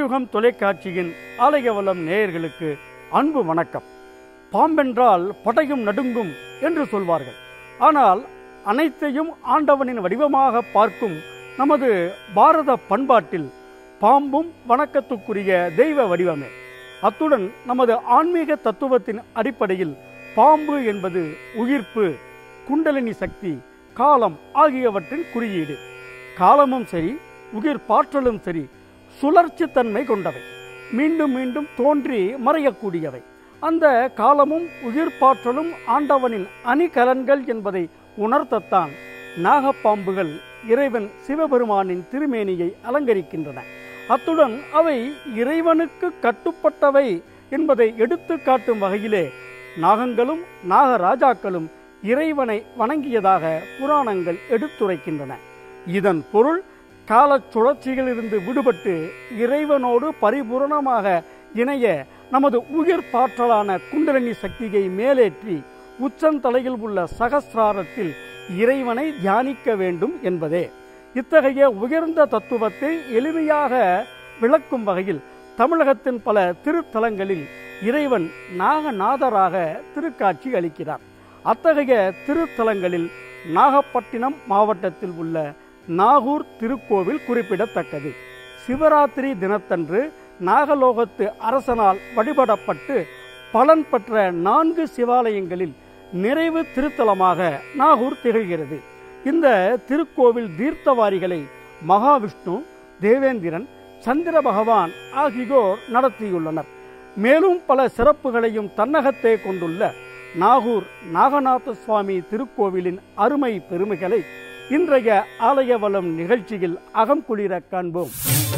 கலியுகம் தொலைக்காட்சியின் ஆலயவலம் நேயர்களுக்கு அன்பு வணக்கம். பாம்பென்றால் படையும் நடுங்கும் என்று சொல்வார்கள். ஆனால் அனைத்தையும் ஆண்டவனின் வடிவமாக பார்க்கும் நமது பாரத பண்பாட்டில் பாம்பும் வணக்கத்துக்குரிய தெய்வ வடிவமே. அத்துடன் நமது ஆன்மீக தத்துவத்தின் அடிப்படையில் பாம்பு என்பது உயிர்ப்பு, குண்டலினி சக்தி, காலம் ஆகியவற்றின் குறியீடு. காலமும் சரி, உயிர் பாற்றலும் சரி, சுழற்சி தன்மை கொண்டவை, மீண்டும் மீண்டும் தோன்றி மறையக்கூடியவை. அந்த காலமும் உயிர் பாற்றலும் ஆண்டவனின் அணிகலன்கள் என்பதை உணர்த்தத்தான் நாகப்பாம்புகள் இறைவன் சிவபெருமானின் திருமேனியை அலங்கரிக்கின்றன. அத்துடன் அவை இறைவனுக்கு கட்டுப்பட்டவை என்பதை எடுத்து காட்டும் வகையிலே நாகங்களும் நாகராஜாக்களும் இறைவனை வணங்கியதாக புராணங்கள் எடுத்துரைக்கின்றன. இதன் பொருள், கால சுழற்சிகளிலிருந்து விடுபட்டு இறைவனோடு பரிபூரணமாக இணைய நமது உயிர் பாற்றலான குண்டலினி சக்தியை மேலேற்றி உச்சந்தலையில் உள்ள சகஸ்ராரத்தில் இறைவனை தியானிக்க வேண்டும் என்பதே. இத்தகைய உயர்ந்த தத்துவத்தை எளிமையாக விளக்கும் வகையில் தமிழகத்தின் பல திருத்தலங்களில் இறைவன் நாகநாதராக திருக்காட்சி அளிக்கிறார். அத்தகைய திருத்தலங்களில் நாகப்பட்டினம் மாவட்டத்தில் உள்ள நாகூர் திருக்கோவில் குறிப்பிடத்தக்கது. சிவராத்திரி தினத்தன்று நாகலோகத்து அரசனால் வழிபடப்பட்டு பலன் பெற்ற 4 சிவாலயங்களில் நிறைவு திருத்தலமாக நாகூர் திகழ்கிறது. இந்த திருக்கோவில் தீர்த்தவாரிகளை மகாவிஷ்ணு, தேவேந்திரன், சந்திர பகவான் ஆகியோர் நடத்தியுள்ளனர். மேலும் பல சிறப்புகளையும் தன்னகத்தே கொண்டுள்ள நாகூர் நாகநாத சுவாமி திருக்கோவிலின் அருமை பெருமைகளை இன்றைய ஆலயவலம் நிகழ்ச்சியில் அகம்குளிர காண்போம்.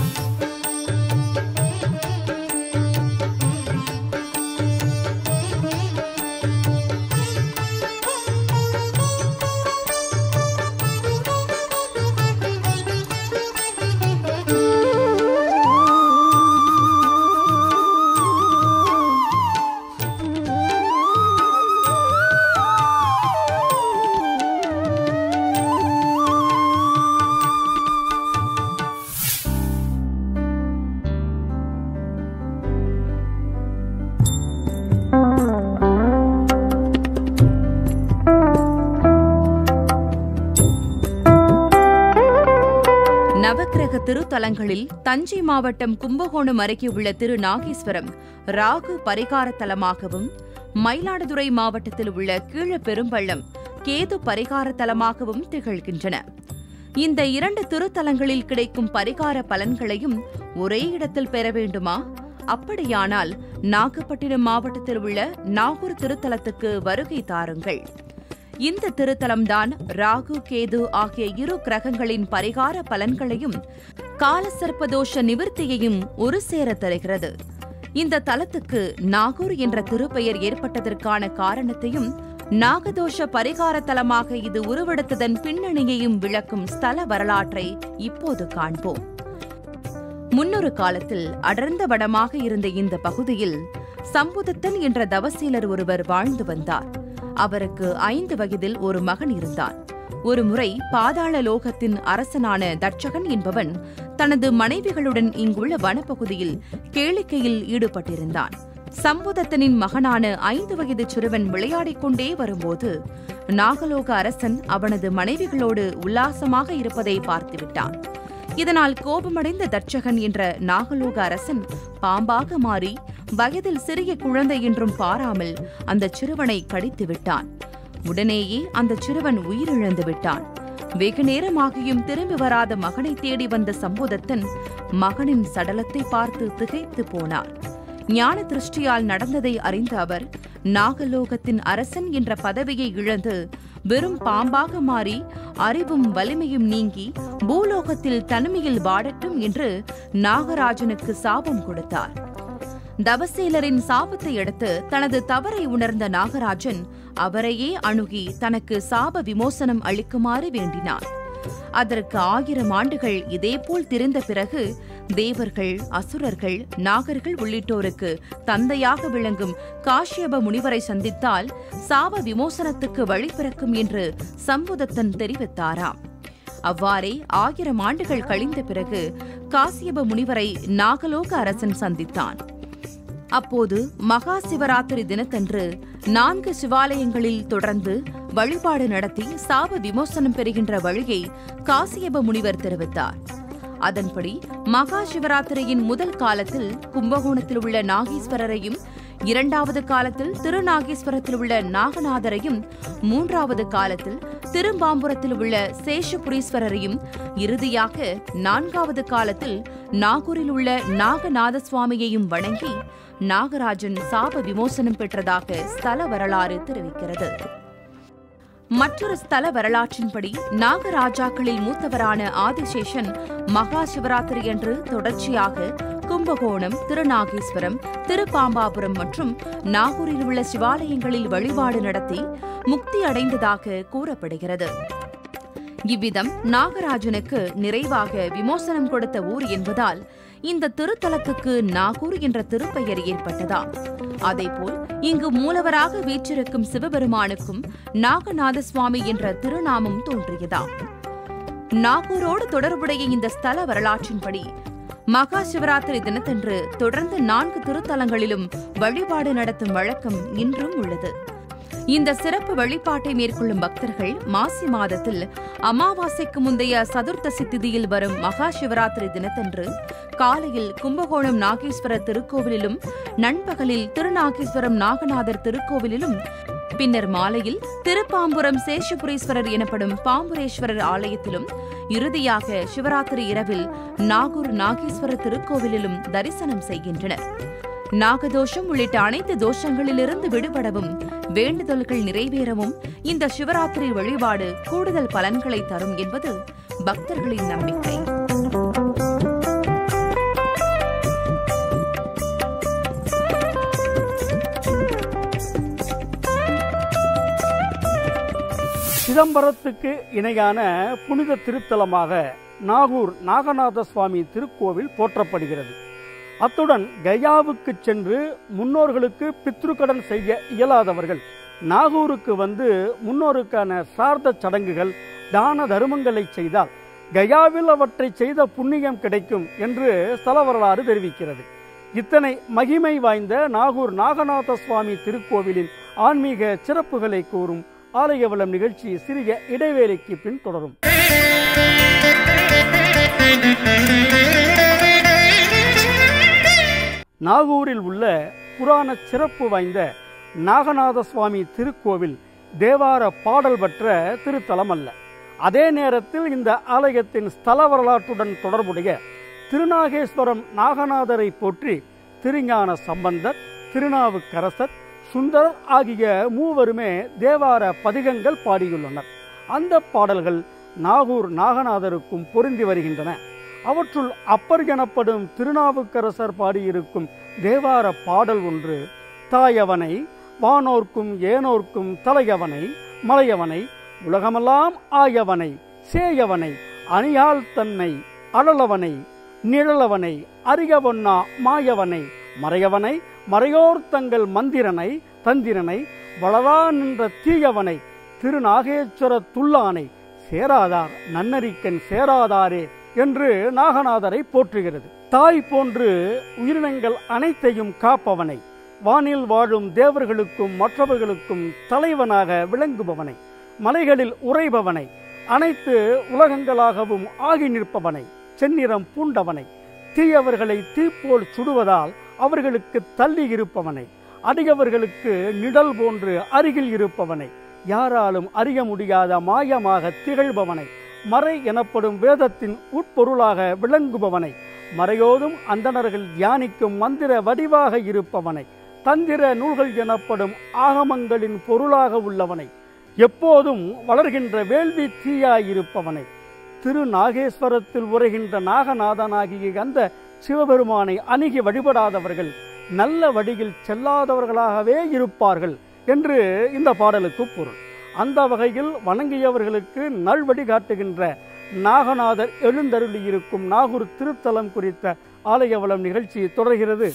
நவக்கிரக திருத்தலங்களில் தஞ்சை மாவட்டம் கும்பகோணம் அருகே உள்ள திரு நாகேஸ்வரம் ராகு பரிகார தலமாகவும், மயிலாடுதுறை மாவட்டத்தில் உள்ள கீழப்பெரும்பள்ளம் கேது பரிகார தலமாகவும் திகழ்கின்றன. இந்த 2 திருத்தலங்களில் கிடைக்கும் பரிகார பலன்களையும் ஒரே இடத்தில் பெற வேண்டுமா? அப்படியானால் நாகப்பட்டினம் மாவட்டத்தில் உள்ள நாகூர் திருத்தலத்துக்கு வருகை தாருங்கள். இந்த திருத்தலம்தான் ராகு, கேது ஆகிய 2 கிரகங்களின் பரிகார பலன்களையும் காலசர்ப்பதோஷ நிவர்த்தியையும் ஒரு சேர தருகிறது. இந்த தலத்துக்கு நாகூர் என்ற திருப்பெயர் ஏற்பட்டதற்கான காரணத்தையும், நாகதோஷ பரிகார தலமாக இது உருவெடுத்ததன் பின்னணியையும் விளக்கும் ஸ்தல வரலாற்றை இப்போது காண்போம். முன்னொரு காலத்தில் அடர்ந்த வடமாக இருந்த இந்த பகுதியில் சம்புதத்தன் என்ற தவசீலர் ஒருவர் வாழ்ந்து வந்தார். அவருக்கு 5 வயதில் ஒரு மகன் இருந்தான். ஒருமுறை பாதாள லோகத்தின் அரசனான தட்சகன் என்பவன் தனது மனைவிகளுடன் இங்குள்ள வனப்பகுதியில் கேளிக்கையில் ஈடுபட்டிருந்தான். சம்புதத்தனின் மகனான 5 வயது சிறுவன் விளையாடிக் கொண்டே வரும்போது நாகலோக அரசன் அவனது மனைவிகளோடு உல்லாசமாக இருப்பதை பார்த்துவிட்டான். இதனால் கோபமடைந்த தட்சகன் என்ற நாகலோக அரசன் பாம்பாக மாறி வயதில் சிறிய குழந்தை என்றும் பாராமல் அந்த சிறுவனை கடித்து விட்டான். உடனேயே அந்த சிறுவன் உயிரிழந்து விட்டான். வெகு நேரமாகியும் திரும்பி வராத மகனை தேடி வந்த சம்புதத்தன் மகனின் சடலத்தை பார்த்து திகைத்து போனார். ஞான திருஷ்டியால் நடந்ததை அறிந்த அவர் நாகலோகத்தின் அரசன் என்ற பதவியை இழந்து வெறும் பாம்பாக மாறி அறிவும் வலிமையும் நீங்கி பூலோகத்தில் தனிமையில் வாடட்டும் என்று நாகராஜனுக்கு சாபம் கொடுத்தார். தவசேலரின் சாபத்தை அடுத்து தனது தவறை உணர்ந்த நாகராஜன் அவரையே அணுகி தனக்கு சாப விமோசனம் அளிக்குமாறு வேண்டினார். அதற்கு 1000 ஆண்டுகள் இதேபோல் திரிந்த பிறகு தேவர்கள், அசுரர்கள், நாகர்கள் உள்ளிட்டோருக்கு தந்தையாக விளங்கும் காஷ்யப முனிவரை சந்தித்தால் சாப விமோசனத்துக்கு வழி பிறக்கும் என்று சம்புதத்தன் தெரிவித்தாராம். அவ்வாறே 1000 ஆண்டுகள் கழிந்த பிறகு காசியப முனிவரை நாகலோக அரசன் சந்தித்தான். அப்போது மகா சிவராத்திரி தினத்தன்று 4 சிவாலயங்களில் தொடர்ந்து வழிபாடு நடத்தி சாப விமோசனம் பெறுகின்ற வழியை காசியப முனிவர் தெரிவித்தார். அதன்படி மகா சிவராத்திரியின் முதல் காலத்தில் கும்பகோணத்தில் உள்ள நாகேஸ்வரரையும், 2வது காலத்தில் திருநாகேஸ்வரத்தில் உள்ள நாகநாதரையும், 3வது காலத்தில் திரும்பாம்புரத்தில் உள்ள சேஷபுரீஸ்வரரையும், இறுதியாக 4வது காலத்தில் நாகூரில் உள்ள நாகநாத சுவாமியையும் வணங்கி நாகராஜன் சாப விமோசனம் பெற்றதாக ஸ்தல வரலாறு தெரிவிக்கிறது. மற்றொரு ஸ்தல வரலாற்றின்படி நாகராஜாக்களில் மூத்தவரான ஆதிசேஷன் மகா சிவராத்திரி அன்று தொடர்ச்சியாக கும்பகோணம், திருநாகேஸ்வரம், திருப்பாம்பாபுரம் மற்றும் நாகூரில் உள்ள சிவாலயங்களில் வழிபாடு நடத்தி முக்தி அடைந்ததாக கூறப்படுகிறது. இவ்விதம் நாகராஜனுக்கு நிறைவாக விமோசனம் கொடுத்த ஊர் என்பதால் இந்த திருத்தலத்துக்கு நாகூர் என்ற திருப்பெயர் ஏற்பட்டதாம். அதேபோல் இங்கு மூலவராக வீற்றிருக்கும் சிவபெருமானுக்கும் நாகநாத சுவாமி என்ற திருநாமம் தோன்றியதாம். நாகூரோடு தொடர்புடைய இந்த ஸ்தல வரலாற்றின்படி மகா சிவராத்திரி தினத்தன்று தொடர்ந்து 4 திருத்தலங்களிலும் வழிபாடு நடத்தும் வழக்கம் இன்றும் உள்ளது. இந்த சிறப்பு வழிபாட்டை மேற்கொள்ளும் பக்தர்கள் மாசி மாதத்தில் அமாவாசைக்கு முந்தைய சதுர்த்தசி திதியில் வரும் மகா சிவராத்திரி தினத்தன்று காலையில் கும்பகோணம் நாகேஸ்வரர் திருக்கோவிலிலும், நண்பகலில் திருநாகேஸ்வரம் நாகநாதர் திருக்கோவிலிலும், பின்னர் மாலையில் திருப்பாம்புரம் சேஷபுரீஸ்வரர் எனப்படும் பாம்புரேஸ்வரர் ஆலயத்திலும், இறுதியாக சிவராத்திரி இரவில் நாகூர் நாகேஸ்வரர் திருக்கோவிலிலும் தரிசனம் செய்கின்றனர். நாகதோஷம் உள்ளிட்ட அனைத்து தோஷங்களிலிருந்து விடுபடவும், வேண்டுதல்கள் நிறைவேறவும் இந்த சிவராத்திரி வழிபாடு கூடுதல் பலன்களை தரும் என்பது பக்தர்களின் நம்பிக்கை. சிதம்பரத்துக்கு இணையான புனித திருத்தலமாக நாகூர் நாகநாத சுவாமி திருக்கோவில் போற்றப்படுகிறது. அத்துடன் கயாவுக்கு சென்று முன்னோர்களுக்கு பித்ருக்கடன் செய்ய இயலாதவர்கள் நாகூருக்கு வந்து முன்னோருக்கான சார்ந்த சடங்குகள், தான தருமங்களை செய்தால் கயாவில் அவற்றை செய்த புண்ணியம் கிடைக்கும் என்று ஸ்தல வரலாறு தெரிவிக்கிறது. இத்தனை மகிமை வாய்ந்த நாகூர் நாகநாத சுவாமி திருக்கோவிலின் ஆன்மீக சிறப்புகளை கூறும் ஆலயவலம் நிகழ்ச்சி சிறிய இடைவேளைக்கு பின் தொடரும். நாகூரில் உள்ள புராண சிறப்பு வாய்ந்த நாகநாத சுவாமி திருக்கோவில் தேவார பாடல் பெற்ற திருத்தலம் அல்ல. அதே நேரத்தில் இந்த ஆலயத்தின் ஸ்தல வரலாற்றுடன் தொடர்புடைய திருநாகேஸ்வரம் நாகநாதரை போற்றி திருஞான சம்பந்தர், திருநாவுக்கரசர், சுந்தரர் ஆகிய மூவருமே தேவார பதிகங்கள் பாடியுள்ளனர். அந்த பாடல்கள் நாகூர் நாகநாதருக்கும் பொருந்தி வருகின்றன. அவற்றுள் அப்பர் எனப்படும் திருநாவுக்கரசர் பாடியிருக்கும் தேவார பாடல் ஒன்று: தாயவனை வானோர்க்கும் ஏனோர்க்கும் தலையவனை மலையவனை உலகமெல்லாம் ஆயவனை சேயவனை அணியால் தன்னை அழலவனை நிழலவனை அறியவொன்னா மாயவனை மறையவனை மறையோர் தங்கள் மந்திரனை தந்திரனை வளரா நின்ற தீயவனை திருநாகேஸ்வர துள்ளானை சேராதார் நன்னரிக்கன் சேராதாரே என்று நாகநாதரை போற்றுகிறது. தாய் போன்று உயிரினங்கள் அனைத்தையும் காப்பவனை, வானில் வாழும் தேவர்களுக்கும் மற்றவர்களுக்கும் தலைவனாக விளங்குபவனை, மலைகளில் உறைபவனை, அனைத்து உலகங்களாகவும் ஆகி நிற்பவனை, செந்நிறம் பூண்டவனை, தீயவர்களை தீப்போல் சுடுவதால் அவர்களுக்கு தள்ளி இருப்பவனை, அடியவர்களுக்கு நிழல் போன்று அருகில் இருப்பவனை, யாராலும் அறிய முடியாத மாயமாக திகழ்பவனை, மறை எனப்படும் வேதத்தின் உட்பொருளாக விளங்குபவனை, மறையோதும் அந்தணர்கள் தியானிக்கும் மந்திர வடிவாக இருப்பவனை, தந்திர நூல்கள் எனப்படும் ஆகமங்களின் பொருளாக உள்ளவனை, எப்போதும் வளர்கின்ற வேள்வி தீயாயிருப்பவனை, திருநாகேஸ்வரத்தில் உரைகின்ற நாகநாதனாகிய அந்த சிவபெருமானை அணுகி வழிபடாதவர்கள் நல்ல வழியில் செல்லாதவர்களாகவே இருப்பார்கள் என்று இந்த பாடலுக்கு பொருள். அந்த வகையில் வணங்கியவர்களுக்கு நல்வழி காட்டுகின்ற நாகநாதர் எழுந்தருளி இருக்கும் நாகூர் திருத்தலம் குறித்த ஆலயவலம் நிகழ்ச்சி தொடர்கிறது.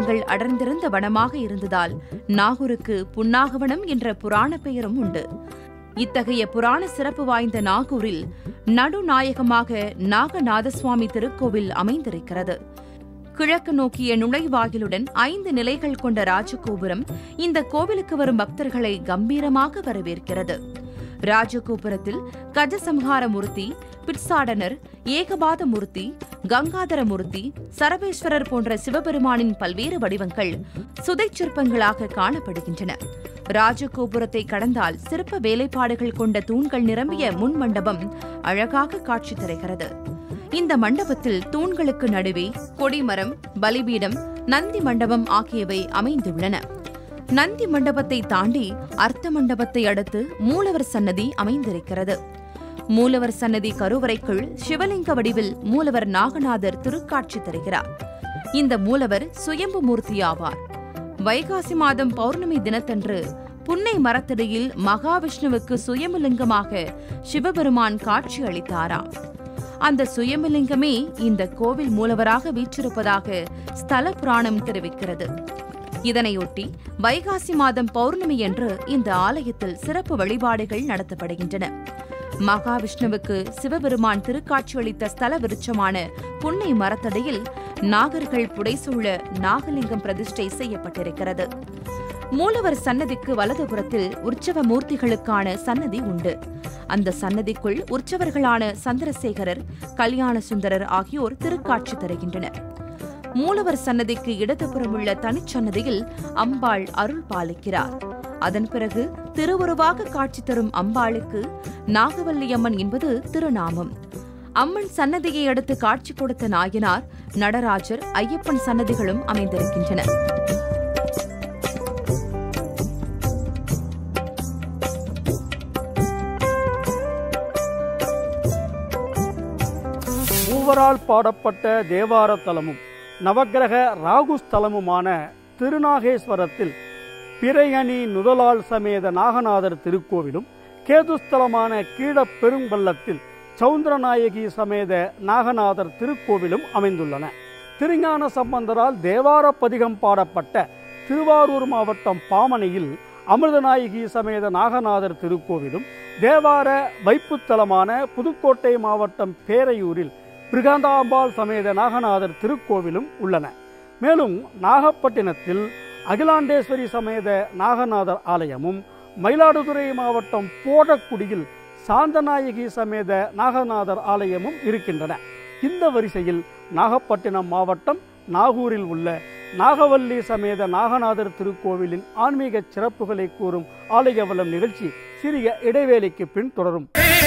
மரங்கள் அடர்ந்திருந்த வனமாக இருந்ததால் நாகூருக்கு புன்னாகவனம் என்ற புராண பெயரும் உண்டு. இத்தகைய புராண சிறப்பு வாய்ந்த நாகூரில் நடுநாயகமாக நாகநாதசுவாமி திருக்கோவில் அமைந்திருக்கிறது. கிழக்கு நோக்கிய நுழைவாயிலுடன் 5 நிலைகள் கொண்ட ராஜகோபுரம் இந்த கோவிலுக்கு வரும் பக்தர்களை கம்பீரமாக வரவேற்கிறது. ராஜகோபுரத்தில் கஜசம்ஹாரமூர்த்தி, பிட்சாடனர், ஏகபாதமூர்த்தி, கங்காதரமூர்த்தி, சரபேஸ்வரர் போன்ற சிவபெருமானின் பல்வேறு வடிவங்கள் சுதைச் சிற்பங்களாக காணப்படுகின்றன. ராஜகோபுரத்தை கடந்தால் சிற்ப வேலைப்பாடுகள் கொண்ட தூண்கள் நிரம்பிய முன் மண்டபம் அழகாக காட்சி தருகிறது. இந்த மண்டபத்தில் தூண்களுக்கு நடுவே கொடிமரம், பலிபீடம், நந்தி மண்டபம் ஆகியவை அமைந்துள்ளன. நந்தி மண்டபத்தை தாண்டி அர்த்த மண்டபத்தை அடுத்து மூலவர் சன்னதி அமைந்திருக்கிறது. மூலவர் சன்னதி கருவறைக்குள் சிவலிங்க வடிவில் மூலவர் நாகநாதர் திருக்காட்சி தருகிறார். இந்த மூலவர் சுயம்பு மூர்த்தி ஆவார். வைகாசி மாதம் பௌர்ணமி தினத்தன்று புன்னை மரத்தடியில் மகாவிஷ்ணுவுக்கு சுயம்புலிங்கமாக சிவபெருமான் காட்சி அளித்தாராம். அந்த சுயம்புலிங்கமே இந்த கோவில் மூலவராக வீற்றிருப்பதாக ஸ்தல புராணம் தெரிவிக்கிறது. இதனையொட்டி வைகாசி மாதம் பௌர்ணமியன்று இந்த ஆலயத்தில் சிறப்பு வழிபாடுகள் நடத்தப்படுகின்றன. மகாவிஷ்ணுவுக்கு சிவபெருமான் திருக்காட்சியளித்த ஸ்தல விருட்சமான புன்னை மரத்தடியில் நாகர்கள் புடைசூழ நாகலிங்கம் பிரதிஷ்டை செய்யப்பட்டிருக்கிறது. மூலவர் சன்னதிக்கு வலதுபுறத்தில் உற்சவ மூர்த்திகளுக்கான சன்னதி உண்டு. அந்த சன்னதிக்குள் உற்சவர்களான சந்திரசேகரர், கல்யாண சுந்தரர் ஆகியோர் திருக்காட்சி தருகின்றனர். மூலவர் சன்னதிக்கு இடதுபுறமுள்ள தனிச்சன்னதியில் அம்பாள் அருள் பாலிக்கிறார். அதன் பிறகு திருவுருவாக காட்சி தரும் அம்பாளுக்கு நாகவல்லியம்மன் என்பது திருநாமம். அம்மன் சன்னதியை அடுத்து காட்சி கொடுத்த நாயனார், நடராஜர், ஐயப்பன் சன்னதிகளும் அமைந்திருக்கின்றன. மூவரால் பாடப்பட்ட தேவார தலமும் நவக்கிரக ராகுஸ்தலமுமான திருநாகேஸ்வரத்தில் பிறையணி நுதலால் சமேத நாகநாதர் திருக்கோவிலும், கேதுஸ்தலமான கீழப் பெரும்பள்ளத்தில் சௌந்தரநாயகி சமேத நாகநாதர் திருக்கோவிலும் அமைந்துள்ளன. திருஞான சம்பந்தரால் தேவார பதிகம் பாடப்பட்ட திருவாரூர் மாவட்டம் பாமனையில் அமிர்தநாயகி சமேத நாகநாதர் திருக்கோவிலும், தேவார வைப்புத்தலமான புதுக்கோட்டை மாவட்டம் பேரையூரில் பிருகாந்தாம்பாள் சமேத நாகநாதர் திருக்கோவிலும் உள்ளன. மேலும் நாகப்பட்டினத்தில் அகிலாண்டேஸ்வரி சமேத நாகநாதர் ஆலயமும், மயிலாடுதுறை மாவட்டம் போடக்குடியில் சாந்தநாயகி சமேத நாகநாதர் ஆலயமும் இருக்கின்றன. இந்த வரிசையில் நாகப்பட்டினம் மாவட்டம் நாகூரில் உள்ள நாகவல்லி சமேத நாகநாதர் திருக்கோவிலின் ஆன்மீக சிறப்புகளை கூறும் ஆலய வலம் நிகழ்ச்சி சிறிய இடைவேளைக்கு பின் தொடரும்.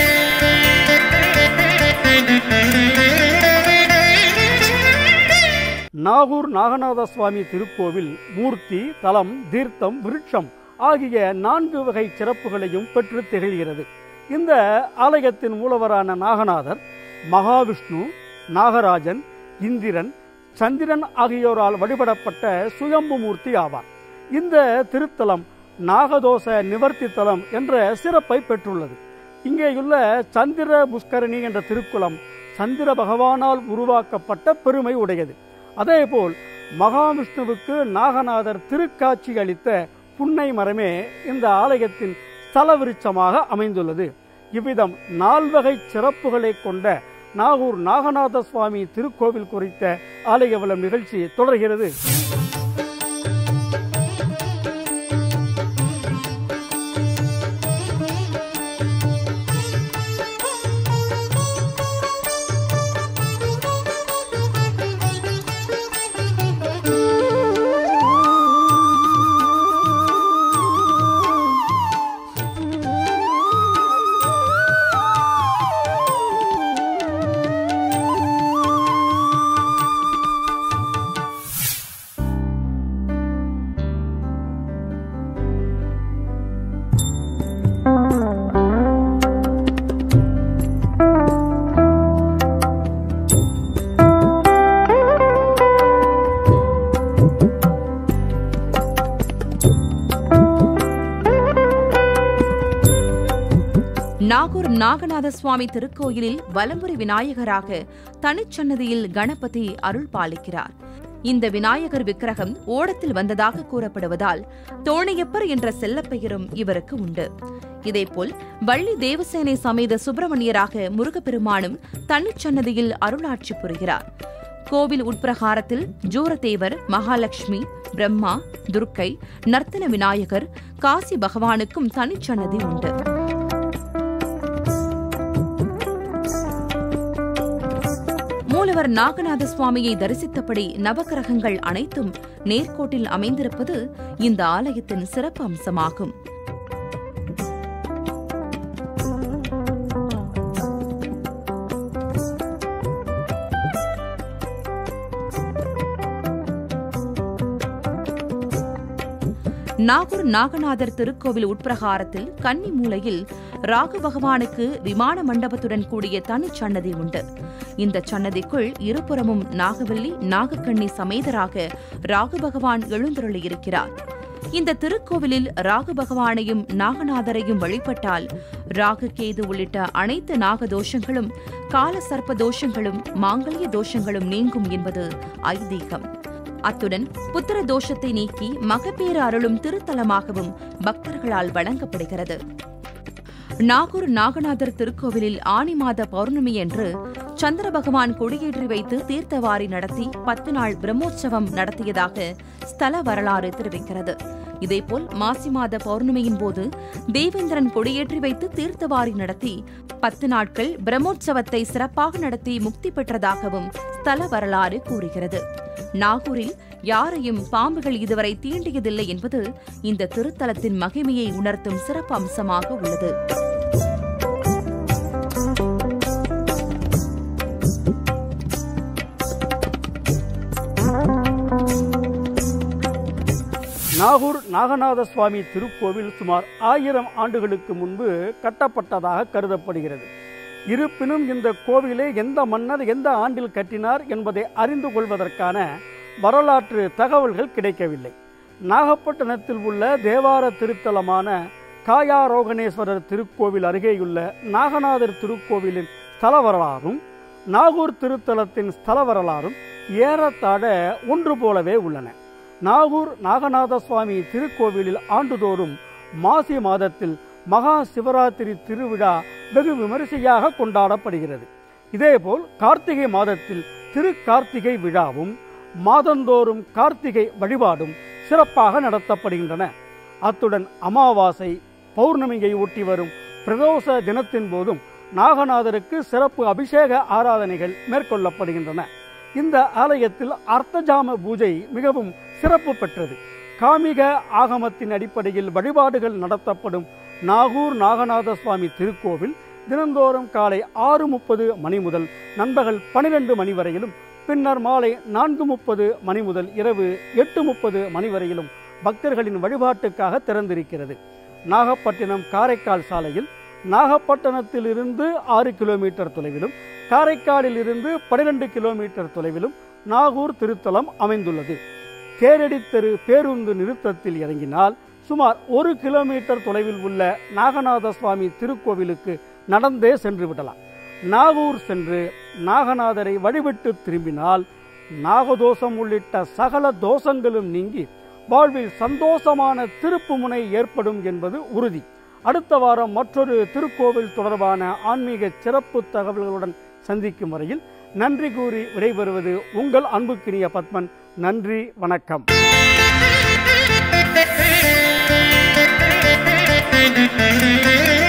நாகூர் நாகநாத சுவாமி திருக்கோவில் மூர்த்தி, தலம், தீர்த்தம், விருட்சம் ஆகிய 4 வகை சிறப்புகளையும் பெற்று திகழ்கிறது. இந்த ஆலயத்தின் மூலவரான நாகநாதர் மகாவிஷ்ணு, நாகராஜன், இந்திரன், சந்திரன் ஆகியோரால் வழிபடப்பட்ட சுயம்பு மூர்த்தி ஆவார். இந்த திருத்தலம் நாகதோஷ நிவர்த்தி தலம் என்ற சிறப்பை பெற்றுள்ளது. இங்கேயுள்ள சந்திர புஷ்கரணி என்ற திருக்குளம் சந்திர பகவானால் உருவாக்கப்பட்ட பெருமை உடையது. அதேபோல் மகாவிஷ்ணுவுக்கு நாகநாதர் திருக்காட்சி அளித்த புன்னை மரமே இந்த ஆலயத்தின் ஸ்தல விருட்சமாக அமைந்துள்ளது. இவ்விதம் 4 வகை சிறப்புகளை கொண்ட நாகூர் நாகநாத சுவாமி திருக்கோவில் குறித்த ஆலய வலம் நிகழ்ச்சி தொடர்கிறது. நாகூர் நாகநாத சுவாமி திருக்கோயிலில் வலம்புரி விநாயகராக தனிச்சன்னதியில் கணபதி அருள் பாலிக்கிறார். இந்த விநாயகர் விக்கிரகம் ஓடத்தில் வந்ததாக கூறப்படுவதால் தோணையப்பர் என்ற செல்லப்பெயரும் இவருக்கு உண்டு. இதேபோல் வள்ளி தேவசேனை சமேத சுப்பிரமணியராக முருகப்பெருமானும் தனிச்சன்னதியில் அருளாட்சி புரிகிறார். கோவில் உட்பிரகாரத்தில் ஜூரதேவர், மகாலட்சுமி, பிரம்மா, துர்க்கை, நர்த்தன விநாயகர், காசி பகவானுக்கும் தனிச்சன்னதி உண்டு. மூலவர் நாகநாத சுவாமியை தரிசித்தபடி நவகிரகங்கள் அனைத்தும் நேர்கோட்டில் அமைந்திருப்பது இந்த ஆலயத்தின் சிறப்பு அம்சமாகும். நாகூர் நாகநாதர் திருக்கோவில் உட்பிரகாரத்தில் கன்னி மூலையில் ராகு பகவானுக்கு விமான மண்டபத்துடன் கூடிய தனிச்சன்னதி உண்டு. இந்த சன்னதிக்குள் இருபுறமும் நாகவல்லி, நாகக்கண்ணி சமேதராக ராகு பகவான் எழுந்தருளியிருக்கிறார். இந்த திருக்கோவிலில் ராகு பகவானையும் நாகநாதரையும் வழிபட்டால் ராகு, கேது உள்ளிட்ட அனைத்து நாகதோஷங்களும், கால சர்ப்ப தோஷங்களும், மாங்கல்ய தோஷங்களும் நீங்கும் என்பது ஐதீகம். அத்துடன் புத்திர தோஷத்தை நீக்கி மகப்பேறு அருளும் திருத்தலமாகவும் பக்தர்களால் வழங்கப்படுகிறது. நாகூர் நாகநாதர் திருக்கோவிலில் ஆனி மாத பௌர்ணமியன்று சந்திர பகவான் கொடியேற்றி வைத்து தீர்த்தவாரி நடத்தி 10 நாள் பிரம்மோற்சவம் நடத்தியதாக ஸ்தல வரலாறு தெரிவிக்கிறது. இதேபோல் மாசி மாத பௌர்ணமியின் போது தேவேந்திரன் கொடியேற்றி வைத்து தீர்த்தவாரி நடத்தி 10 நாட்கள் பிரம்மோற்சவத்தை சிறப்பாக நடத்தி முக்தி பெற்றதாகவும் ஸ்தல வரலாறு கூறுகிறது. நாகூரில் யாரையும் பாம்புகள் இதுவரை தீண்டியதில்லை என்பது இந்த திருத்தலத்தின் மகிமையை உணர்த்தும் சிறப்பு அம்சமாக உள்ளது. நாகூர் நாகநாத சுவாமி திருக்கோவில் சுமார் 1000 ஆண்டுகளுக்கு முன்பு கட்டப்பட்டதாக கருதப்படுகிறது. இருப்பினும் இந்த கோவிலை எந்த மன்னர் எந்த ஆண்டில் கட்டினார் என்பதை அறிந்து கொள்வதற்கான வரலாற்று தகவல்கள் கிடைக்கவில்லை. நாகப்பட்டினத்தில் உள்ள தேவார திருத்தலமான காயாரோகணேஸ்வரர் திருக்கோவில் அருகேயுள்ள நாகநாதர் திருக்கோவிலின் ஸ்தல வரலாறும் நாகூர் திருத்தலத்தின் ஸ்தல வரலாறும் ஏறத்தாழ ஒன்று போலவே உள்ளன. நாகூர் நாகநாத சுவாமி திருக்கோவிலில் ஆண்டுதோறும் மாசி மாதத்தில் மகா சிவராத்திரி திருவிழா வெகு விமரிசையாக கொண்டாடப்படுகிறது. இதேபோல் கார்த்திகை மாதத்தில் திரு கார்த்திகை விழாவும் மாதந்தோறும் கார்த்திகை வழிபாடும் சிறப்பாக நடத்தப்படுகின்றன. அத்துடன் அமாவாசை, பௌர்ணமியை ஒட்டி வரும் பிரதோஷ தினத்தின் போதும் நாகநாதருக்கு சிறப்பு அபிஷேக ஆராதனைகள் மேற்கொள்ளப்படுகின்றன. இந்த ஆலயத்தில் அர்த்தஜாம பூஜை மிகவும் சிறப்பு பெற்றது. காமிக ஆகமத்தின் அடிப்படையில் வழிபாடுகள் நடத்தப்படும் நாகூர் நாகநாத சுவாமி திருக்கோவில் தினந்தோறும் காலை 6:30 மணி முதல் நண்பகல் 12 மணி வரையிலும், பின்னர் மாலை 4:30 மணி முதல் இரவு 8:30 மணி வரையிலும் பக்தர்களின் வழிபாட்டுக்காக திறந்திருக்கிறது. நாகப்பட்டினம் காரைக்கால் சாலையில் நாகப்பட்டினத்தில் இருந்து 6 கிலோமீட்டர் தொலைவிலும், காரைக்காலில் இருந்து 12 கிலோமீட்டர் தொலைவிலும் நாகூர் திருத்தலம் அமைந்துள்ளது. தேரடி தெரு பேருந்து நிறுத்தத்தில் இறங்கினால் சுமார் 1 கிலோமீட்டர் தொலைவில் உள்ள நாகநாத சுவாமி திருக்கோவிலுக்கு நடந்தே சென்று விடலாம். நாகூர் சென்று நாகநாதரை வழிபட்டு திரும்பினால் நாகதோஷம் உள்ளிட்ட சகல தோஷங்களும் நீங்கி வாழ்வில் சந்தோஷமான திருப்பு முனை ஏற்படும் என்பது உறுதி. அடுத்த வாரம் மற்றொரு திருக்கோவில் தொடர்பான ஆன்மீக சிறப்பு தகவல்களுடன் சந்திக்கும் வரையில் நன்றி கூறி விடைபெறுவது உங்கள் அன்புக்கினிய பத்மன். நன்றி, வணக்கம். Thank you.